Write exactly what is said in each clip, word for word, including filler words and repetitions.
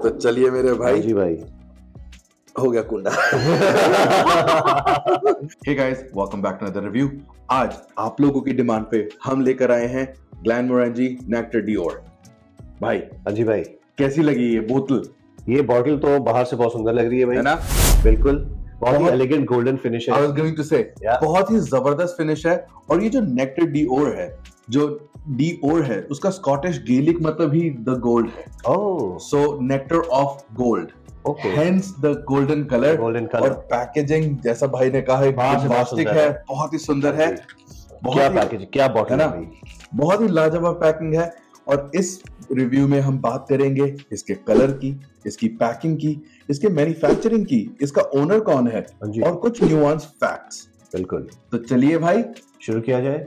तो चलिए मेरे भाई जी भाई हो गया कुंडा। Hey guys, welcome back to another review. आज आप लोगों की डिमांड पे हम लेकर आए हैं ग्लेनमोरेंजी नेक्टर डियोर। भाई हाँ जी भाई, कैसी लगी ये बोतल? ये बॉटल तो बाहर से बहुत सुंदर लग रही है भाई, है ना? बिल्कुल, बहुत ही बहुत- एलिगेंट गोल्डन फिनिश है। I was going to say, Yeah. बहुत ही जबरदस्त फिनिश है। और ये जो नेक्टर डियोर है, जो डियोर है, उसका स्कॉटिश गेलिक मतलब ही द गोल्ड है। Oh so nectar of gold, okay, hence the golden colour. Golden और कलर, पैकेजिंग जैसा भाई ने कहा है, बाहर से बहुत bombastic सुंदर है, है। बहुत ही सुंदर है। बहुत क्या ही- पैकेज, क्या बॉटल है ना? है भाई। बहुत ही लाजवाब पैकिंग है। और इस रिव्यू में हम बात करेंगे इसके कलर की, इसकी पैकिंग की, इसके मैन्युफैक्चरिंग की, इसका ओनर कौन है हाँ जी, और कुछ न्यूआंस फैक्ट्स। बिल्कुल, तो चलिए भाई शुरू किया जाए।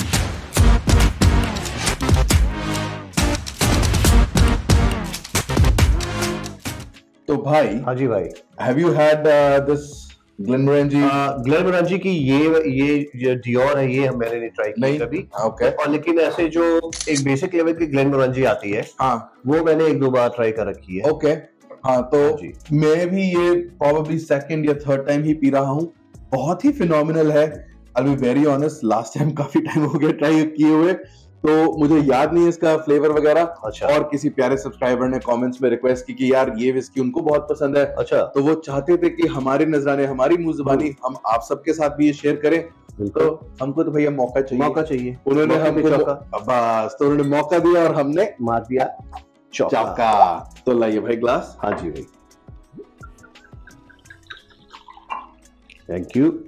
तो भाई, हाँ जी भाई, have you had this Glenmorangie? Glenmorangie की ये ये जो डियोर है, ये मैंने नहीं ट्राई की नहीं कभी। ओके, और लेकिन ऐसे जो एक बेसिक लेवल की ग्लेनमोरेंजी आती है, हाँ वो मैंने एक दो बार ट्राई कर रखी है। ओके, हाँ तो हाँ जी, मैं भी ये प्रोबेबली सेकंड या थर्ड टाइम ही पी रहा हूँ। बहुत ही फिनोमिनल है। I be very honest, last time काफी टाइम हो गया ट्राई किए हुए, तो मुझे याद नहीं है इसका फ्लेवर वगैरह। अच्छा और किसी प्यारे सब्सक्राइबर ने कमेंट्स में रिक्वेस्ट की कि यार ये विस्की उनको बहुत पसंद है, अच्छा, तो वो चाहते थे कि हमारे नजराने, हमारी मुंह जुबानी हम आप सबके साथ भी ये शेयर करें। बिल्कुल, तो हमको तो भैया मौका चाहिए, मौका चाहिए। उन्होंने मौके पे हमको चौका बस, तो उन्होंने मौका दिया और हमने मार दिया चौका। चौका। तो लाइए भाई ग्लास। हाँ जी भाई, थैंक यू।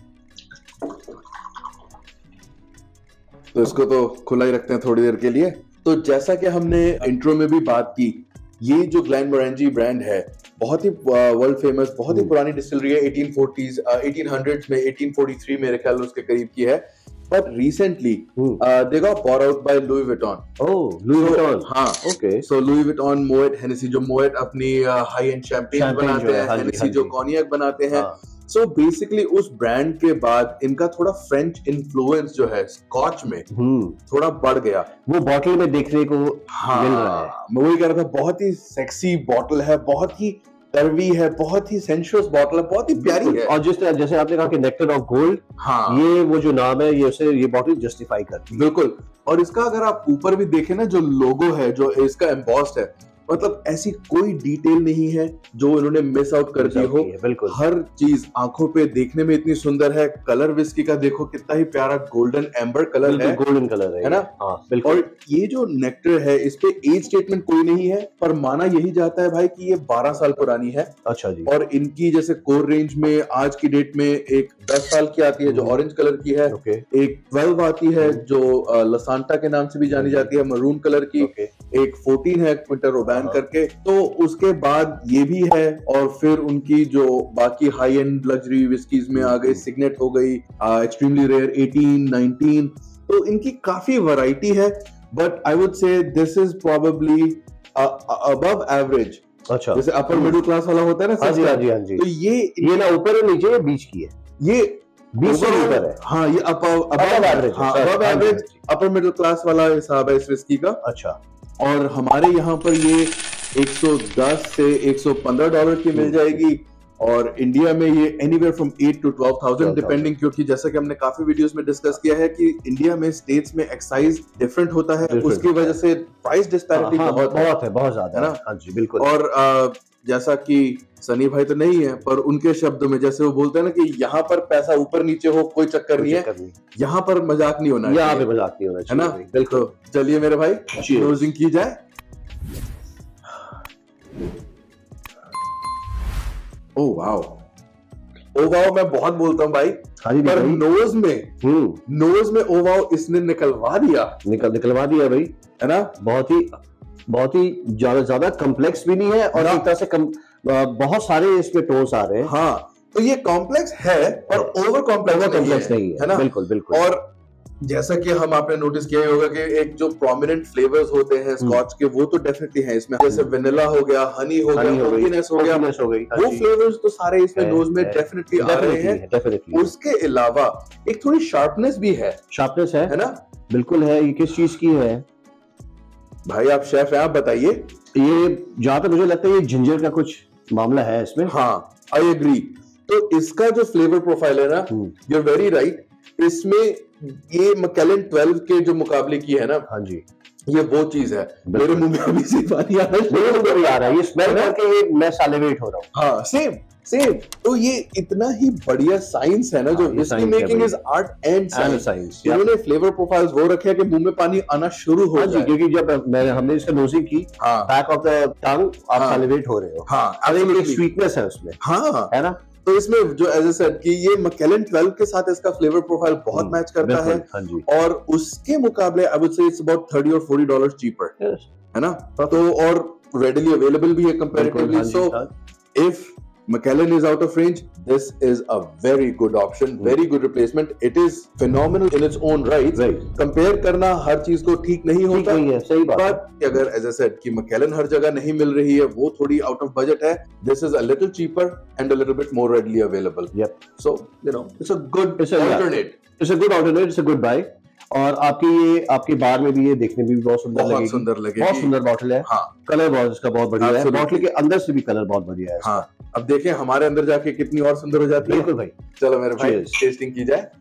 तो इसको तो खुला ही रखते हैं थोड़ी देर के लिए। तो जैसा कि हमने इंट्रो में भी बात की, ये जो ग्लेनमोरेंजी ब्रांड है, बहुत ही वर्ल्ड फेमस, बहुत ही पुरानी डिस्टिलरी है। एटीन फोर्टीज़ एटीन हंड्रेड्स में, एटीन फोर्टी थ्री मेरे ख्याल उसके करीब की है। But recently they got bought out by Louis Vuitton. Oh, Louis Vuitton, हाँ, okay, so Louis Vuitton, Moet, Hennessy, जो मोएट अपनी हाई एंड शैंपेन Champagne बनाते जो है, हैं, हाँ जी, हेनेसी हाँ जो जी। कॉन्याक बनाते हैं। हाँ, सो बेसिकली उस ब्रांड के बाद इनका थोड़ा फ्रेंच इन्फ्लुएंस जो है स्कॉच में हम्म, थोड़ा बढ़ गया। वो बॉटल में देखने को हाँ, मिल रहा है। मैं वही कह रहा था, बहुत ही सेक्सी बॉटल है, बहुत ही कर्वी है, बहुत ही सेंशुअस बॉटल है, बहुत ही प्यारी है। और जिस तरह जैसे आपने कहा कि नेक्टर ऑफ गोल्ड, हाँ, ये वो जो नाम है, ये उसे ये बॉटल जस्टिफाई करती है। बिल्कुल। और इसका अगर आप ऊपर भी देखें ना, जो लोगो है, जो इसका एम्बॉस्ड है, मतलब ऐसी कोई डिटेल नहीं है जो इन्होंने मिस आउट कर दी हो। बिल्कुल, हर चीज आंखों पे देखने में इतनी सुंदर है। कलर विस्की का देखो कितना ही प्यारा गोल्डन एम्बर कलर है, गोल्डन कलर है, है ना? हाँ बिल्कुल। और ये जो नेक्टर है, इस पे एज स्टेटमेंट कोई नहीं है, पर माना यही जाता है भाई कि ये बारह साल पुरानी है। अच्छा जी, और इनकी जैसे कोर रेंज में आज की डेट में एक दस साल की आती है जो हम्म। ऑरेंज कलर की है, ओके एक ट्वेल्व आती है जो अ, लसांटा के नाम से भी जानी जाती है, मरून कलर की, ओके, एक फोर्टीन है क्विंटर रोबैन हाँ। करके। तो उसके बाद ये भी है, और फिर उनकी जो बाकी हाई एंड लग्जरी विस्कीज में आ गई, सिग्नेट हो गई, एक्सट्रीमली रेयर एटीन, नाइनटीन। तो इनकी काफी वैरायटी है, but I would say this is probably above average. अच्छा, जैसे अपर मिडिल क्लास वाला होता है ना, हाँ जी, हाँ जी, हाँ जी। तो ये ये ना ऊपर है, नीचे, बीच की है, ये बीच से overall- ऊपर है। हाँ, ये अबव Above average है, हाँ, sorry, above हाँ जी, average, हाँ जी। अपर मिडिल क्लास वाला हिसाब है इस विस्की का। अच्छा, और हमारे यहाँ पर ये एक सौ दस से एक सौ पंद्रह डॉलर की मिल जाएगी, और इंडिया में ये anywhere from eight to twelve thousand depending, क्योंकि जैसा कि हमने काफी वीडियोस में डिस्कस किया है कि इंडिया में स्टेट्स में एक्साइज डिफरेंट होता है, Different उसकी होता वजह से प्राइस डिस्पैरिटी हाँ, बहुत है। बहुत है, बहुत ज्यादा है है ना? हाँ जी, बिल्कुल। और अ, जैसा कि सनी भाई तो नहीं है, पर उनके शब्दों में जैसे वो बोलते हैं ना कि यहाँ पर पैसा ऊपर नीचे हो कोई चक्कर नहीं है, चक्कर नहीं, यहाँ पर मजाक नहीं होना यहाँ पे चाहिए, मजाक नहीं होना है चाहिए ना? भाई, बिल्कुल। तो चलिए मेरे भाई, क्लोजिंग की जाए। ओ वाओ, ओ वाओ मैं बहुत बोलता हूँ भाई, हाँ जी, पर भाई। नोज में हम्म, नोज में ओ वाओ इसने निकलवा दिया, निकल निकलवा दिया भाई, है ना? बहुत ही बहुत ही ज्यादा ज्यादा कम्प्लेक्स भी नहीं है, और ना। एक तरह से कम, अ, बहुत सारे इसमें टोन्स आ रहे हैं। हाँ, तो ये कॉम्प्लेक्स है पर ओवर कॉम्प्लेक्स कॉम्प्लेक्स नहीं है ना? बिल्कुल बिल्कुल। और जैसा कि हम आपने नोटिस किया ही होगा कि एक जो प्रोमिनेंट फ्लेवर्स होते हैं स्कॉच के, वो तो डेफिनेटली हैं इसमें, जैसे वेनिला हो गया, हनी हो गया, पंपकिनेस हो गया, हो गई, वो फ्लेवर्स तो सारे इसमें है, नोज में है, डेफिनेटली आ रहे हैं। डेफिनेटली उसके अलावा एक थोड़ी शार्पनेस भी है, शार्पनेस है, है ना? बिल्कुल है। ये किस चीज की है? भाई आप शेफ हैं, आप बताइए। ये जहां तक मुझे लगता है ये जिंजर का कुछ मामला है इसमें। हाँ, आई एग्री। तो इसका जो फ्लेवर प्रोफाइल है ना, यू आर वेरी राइट, इसमें ये मैकेलन ट्वेल्व के जो मुकाबले की है ना, हाँ जी, ये वो चीज है। मेरे मुंह में अभी से पानी आ रहा है, मेरे मुंह में भी आ रहा है, ये स्मेल करके ये मैं सालिवेट हो रहा हूँ। हाँ, सेम सेम। तो ये इतना ही बढ़िया साइंस है ना, जो whisky making is art and science. इन्होंने फ्लेवर प्रोफाइल्स वो रखे हैं कि मुंह में पानी आना शुरू हो जाए। क्योंकि जब मैं हमने इसका नोजिंग की, बैक ऑफ द टंग आप सालिवेट हो रहे हो। हाँ, एक स्वीटनेस है उसमें। हाँ, है ना। तो इसमें जो एज ए सेड कि ये मैकेलन ट्वेल्व के साथ इसका फ्लेवर प्रोफाइल बहुत मैच करता है। हाँ जी। और उसके मुकाबले I would say it's about thirty और फोर्टी डॉलर चीपर, है ना। तो और रेडिली अवेलेबल भी है comparatively. So if Macallan is out of range, this is a very good option, very good replacement. It is phenomenal in its own right. Right. Compare करना हर चीज को ठीक नहीं होता, नहीं है, सही बात है। But अगर as I said कि Macallan हर जगह नहीं मिल रही है, वो थोड़ी out of budget है, this is a little cheaper and a little bit more readily available. Yep. So you know, it's a good it's a, alternate. Yeah. It's a good alternate. It's a good buy. और आपकी ये आपके बार में भी ये देखने में भी बहुत सुंदर लगेगी। बहुत सुंदर लगेगी। बहुत सुंदर बॉटल है। हाँ। कलर बहुत इसका बहुत बढ़िया है। बॉटल के अंदर से भी कलर बहुत बढ़िया है। हाँ। अब देखें हमारे अंदर जाके कितनी और सुंदर हो जाती है। बिल्कुल भाई। चलो मेरे भाई टेस्टिंग की जाए।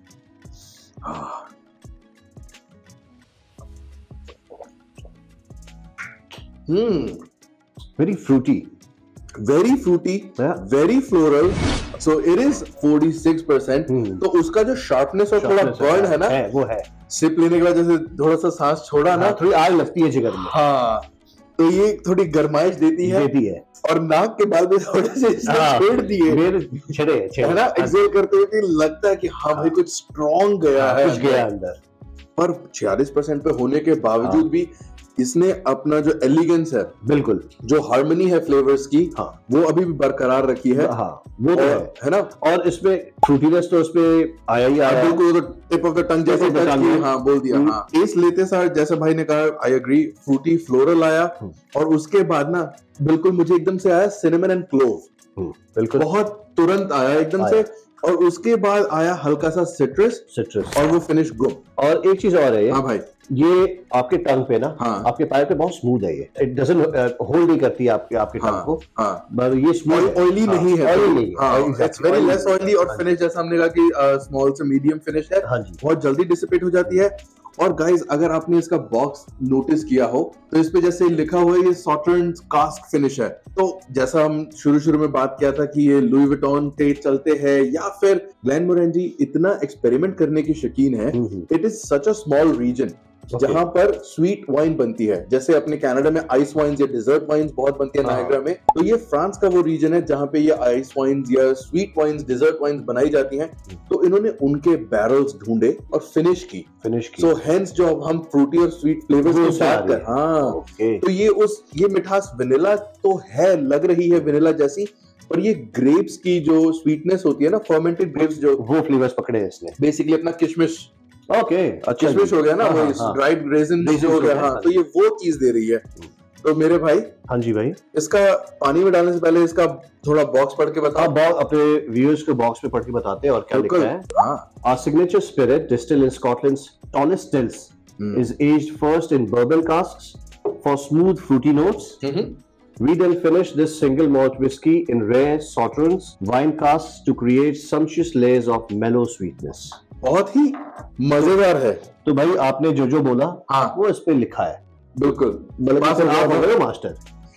Hmm, very fruity, very fruity, very floral. So it is forty six percent. तो उसका जो शार्पनेस और थोड़ा बर्न है ना, है, वो है। सिप लेने के बाद जैसे थोड़ा सा सांस छोड़ा ना, थोड़ी आग लगती है जिगर में। हाँ, तो ये थोड़ी गरमाइश देती है, देती है। और नाक के बाल में थोड़े से छेड़ दिए, छेड़े है ना, एक्सेल करते हुए कि लगता है कि हाँ भाई कुछ स्ट्रॉन्ग गया है, कुछ गया अंदर। पर छियालीस परसेंट पे होने के बावजूद भी इसने अपना जो एलिगेंस है, बिल्कुल जो हार्मनी है फ्लेवर्स की, हाँ, वो अभी भी बरकरार रखी है। हाँ, वो तो और, है, है ना। और इसमें फ्रूटीनेस तो उसमें आया ही आया, बिल्कुल टिप ऑफ द टंग जैसे टच किया, हाँ बोल दिया। हाँ, टेस्ट लेते सार जैसे भाई ने कहा, आई एग्री, फ्रूटी फ्लोरल आया, और उसके बाद ना बिल्कुल मुझे एकदम से आया सिनेमन एंड क्लोव, बिल्कुल बहुत तुरंत आया एकदम से, और उसके बाद आया हल्का सा सिट्रस, सिट्रस, और वो फिनिश गुम। और एक चीज और है ये, हाँ भाई, ये आपके टंग पे ना, हाँ, आपके पैर पे बहुत स्मूथ है ये, इट डजंट होल्ड नहीं करती आपके आपके हाँ, टंग को, हाँ, पर ये स्मूथ, ऑयली नहीं है, ऑयली नहीं है, इट्स वेरी लेस ऑयली। और फिनिश जैसा हमने कहा कि स्मॉल से मीडियम फिनिश है, बहुत जल्दी डिसिपेट हो जाती है। और गाइस अगर आपने इसका बॉक्स नोटिस किया हो तो इस पे जैसे लिखा हुआ है ये सॉटर्न कास्क फिनिश है। तो जैसा हम शुरू शुरू में बात किया था कि ये लुई विटॉन टेट चलते हैं या फिर ग्लेनमोरेंजी इतना एक्सपेरिमेंट करने की शकीन है, it is such a small region जहां पर स्वीट वाइन बनती है। जैसे अपने कनाडा में आइस वाइन्स या डेजर्ट वाइन्स बहुत बनती है नायग्रा में, तो ये फ्रांस का वो रीजन है जहां पे ये आइस वाइन्स या स्वीट वाइन्स, डेजर्ट वाइन्स बनाई जाती हैं। तो इन्होंने उनके बैरल्स ढूंढे और फिनिश की फिनिश की सो हेंस जो अब हम फ्रूटी और स्वीट फ्लेवर्स को बात कर, हाँ, तो ये उस ये मिठास वेनिला तो है, लग रही है वेनिला जैसी, पर ये ग्रेप्स की जो स्वीटनेस होती है ना, फर्मेंटेड ग्रेप्स, जो वो फ्लेवर्स पकड़े हैं इसने, बेसिकली अपना किशमिश, ओके, अच्छा किशमिश हो गया ना, वो ड्राइड रेजिन हो गया, हाँ, तो ये वो चीज दे रही है। तो मेरे भाई, हाँ जी भाई, इसका पानी में डालने से पहले इसका थोड़ा बॉक्स पढ़ के बताओ। हाँ, अपने व्यूअर्स को बॉक्स में पढ़ के बताते हैं और क्या लिखा है। Our signature spirit, distilled in Scotland's tallest stills, hmm. is aged first in bourbon casks for smooth fruity notes. Mm-hmm. We then finish this single malt whiskey in rare sauternes wine casks to create sumptuous layers of mellow sweetness. बहुत ही मजेदार है। तो भाई आपने जो जो बोला, हाँ, वो इस पे लिखा है, बिल्कुल। मतलब आप हो गए मास्टर,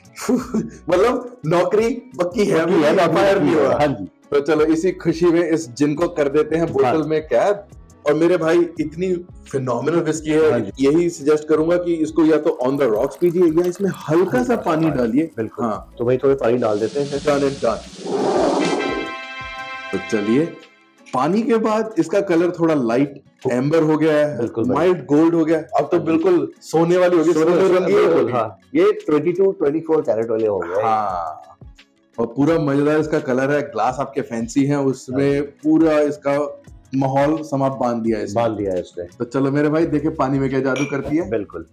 मतलब नौकरी पक्की है, अभी है, फायर नहीं हुआ। हाँ जी। तो चलो इसी खुशी में इस जिन को कर देते हैं बोतल में कैद। और मेरे भाई इतनी फिनोमिनल विस्की है, यही सजेस्ट करूंगा कि इसको या तो ऑन द रॉक्स पीजिए या इसमें हल्का सा पानी डालिए। बिल्कुल, हाँ, तो भाई थोड़े पानी डाल देते हैं। Done and done. तो चलिए, पानी के बाद इसका कलर थोड़ा लाइट एम्बर हो गया है, माइल्ड गोल्ड हो गया, अब तो बिल्कुल सोने वाली हो गई, सोने रंगी हो गई। हाँ, ये बाईस चौबीस कैरेट वाले हो गए। हाँ, और पूरा मजेदार इसका कलर है, ग्लास आपके फैंसी हैं, उसमें पूरा इसका माहौल समा बांध दिया है, बांध दिया है इसने। तो चलो मेरे भाई देखे पानी में क्या जादू करती है। बिल्कुल।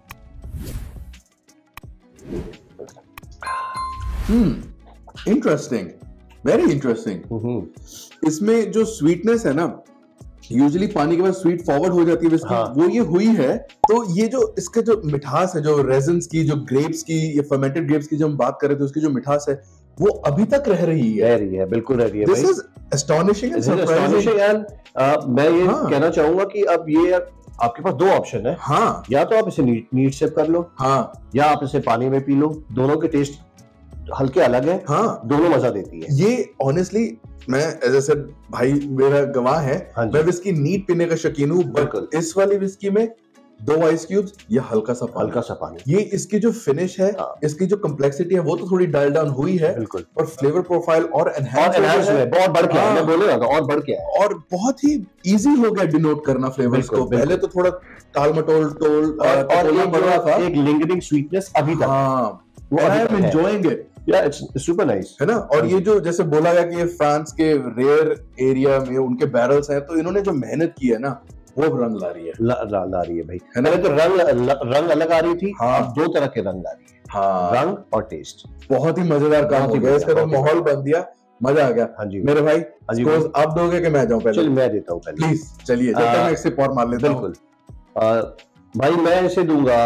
Hmm, interesting, very interesting. इसमें जो स्वीटनेस है ना, यूजुअली पानी के बाद स्वीट फॉरवर्ड हो जाती है विस्की, हाँ. वो ये हुई है। तो ये जो इसका जो मिठास है, जो रेजन्स की, जो ग्रेप्स की, ये फर्मेंटेड ग्रेप्स की जो हम बात कर रहे थे, उसकी जो मिठास है वो अभी तक रह रही है। रह रही है, बिल्कुल रह रही है। This is astonishing and surprising and uh, मैं ये हाँ. कहना चाहूंगा कि अब ये आपके पास दो ऑप्शन है। हाँ, या तो आप इसे नीट नीट सिप कर लो, हाँ, या आप इसे पानी में पी लो। दोनों के टेस्ट हल्के अलग है, हाँ, दोनों मजा देती है। ये ऑनेस्टली मैं एज आई सेड भाई मेरा गवाह है, हाँ, मैं विस्की नीट पीने का शौकीन हूँ, बट इस वाली विस्की में दो आइस क्यूब्स, ये हल्का सा पानी, हल्का सा पानी, ये इसकी जो फिनिश है, हाँ, इसकी जो कम्प्लेक्सिटी है वो तो थोड़ी डायल डाउन हुई है, बिल्कुल, और फ्लेवर प्रोफाइल और एनहांस है, बहुत बढ़ के, मैं बोल रहा था और बढ़ के है, और बहुत ही इजी हो गया डिनोट करना फ्लेवर्स को। पहले तो थोड़ा टाल मटोल टोल और, और एक पड़ रहा था, एक लिंगरिंग स्वीटनेस अभी तक, हाँ, वो I am enjoying it, yeah it's super nice, है ना। और ये जो जैसे बोला गया कि ये फ्रांस के रेयर एरिया में उनके बैरल्स हैं, तो इन्होंने जो मेहनत की है ना वो रंग ला रही है, ला, ला, ला रही है भाई, है ना। तो रंग ल, रंग अलग आ रही थी, हाँ, अब दो तरह के रंग आ रही है, हाँ, रंग और टेस्ट। बहुत ही मजेदार काम हो गया, इसका तो माहौल बन दिया, मजा आ गया। हाँ जी मेरे भाई, स्कोर्स आप दोगे कि मैं जाऊं पहले? चल मैं देता हूं पहले, प्लीज चलिए, जब तक मैं एक सिप और मार लेता हूं। बिल्कुल भाई, मैं इसे दूंगा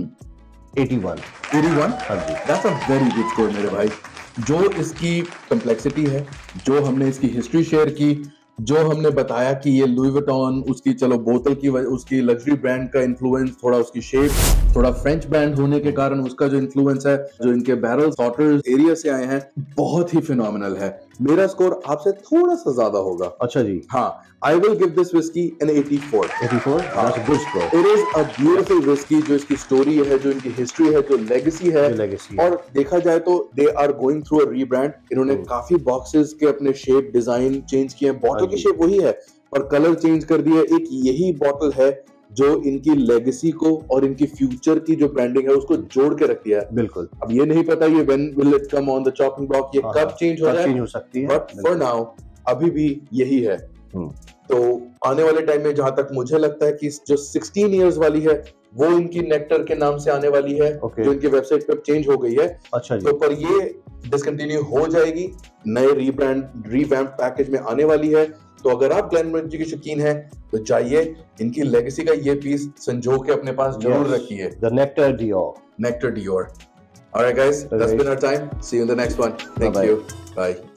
इक्यासी। इक्यासी? हाँ जी, that's a very good score मेरे भाई। जो इसकी कम्प्लेक्सिटी है, जो हमने इसकी हिस्ट्री शेयर की, जो हमने बताया कि ये लुई विटॉन, उसकी चलो बोतल की उसकी लग्जरी ब्रांड का इन्फ्लुएंस, थोड़ा उसकी शेप, थोड़ा फ्रेंच ब्रांड होने के कारण उसका जो इन्फ्लुएंस है, जो इनके बैरल सॉर्टर्स एरिया से आए हैं, बहुत ही फिनोमिनल है। मेरा स्कोर आपसे थोड़ा सा ज्यादा होगा। अच्छा जी, हाँ, I will give this whiskey an eighty-four. eighty-four? That's a good score. It is a beautiful whiskey, जो इसकी स्टोरी है, जो इनकी हिस्ट्री है, जो लेगेसी है, legacy और देखा जाए तो they are going through a rebrand. इन्होंने hmm. काफी बॉक्सेस के अपने शेप डिजाइन चेंज किए हैं, बॉटल की शेप वही है पर कलर चेंज कर दिया। एक यही बॉटल है जो इनकी लेगेसी को और इनकी फ्यूचर की जो ब्रांडिंग है उसको जोड़ के रख दिया है। बिल्कुल, अब ये नहीं पता ये when will it come on the chopping block, ये कब चेंज हो जाए, हो सकती है, बट फॉर नाउ अभी भी यही है। तो आने वाले टाइम में जहां तक मुझे लगता है कि जो सोलह इयर्स वाली है वो इनकी नेक्टर के नाम से आने वाली है, okay. जो इनकी वेबसाइट पे चेंज हो गई है। अच्छा जी। तो पर ये डिसकंटिन्यू हो जाएगी, नए रीब्रांड रिवैम्प पैकेज में आने वाली है। तो अगर आप ग्लेनमोरेंजी के शौकीन हैं तो जाइए, इनकी लेगेसी का ये पीस संजो के अपने पास जरूर yes. रखिए, the Nectar d'Or, Nectar d'Or. Alright guys, that's been our time, see you in the next one, thank you, bye.